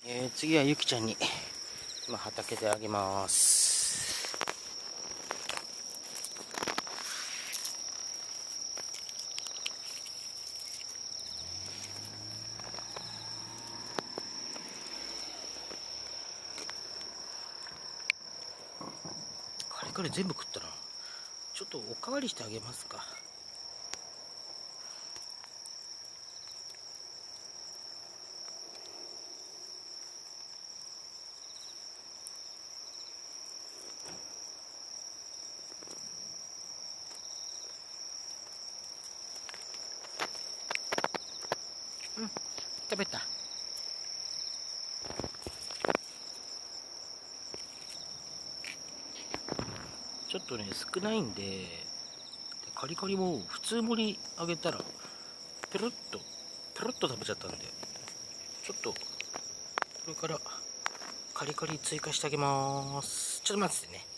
次はゆきちゃんに今畑であげます。カリ全部食ったな。ちょっとおかわりしてあげますか。うん、食べた。ちょっとね、少ないんで、カリカリも普通盛りあげたら、ペロッと食べちゃったんで、ちょっと、これからカリカリ追加してあげます。ちょっと待っててね。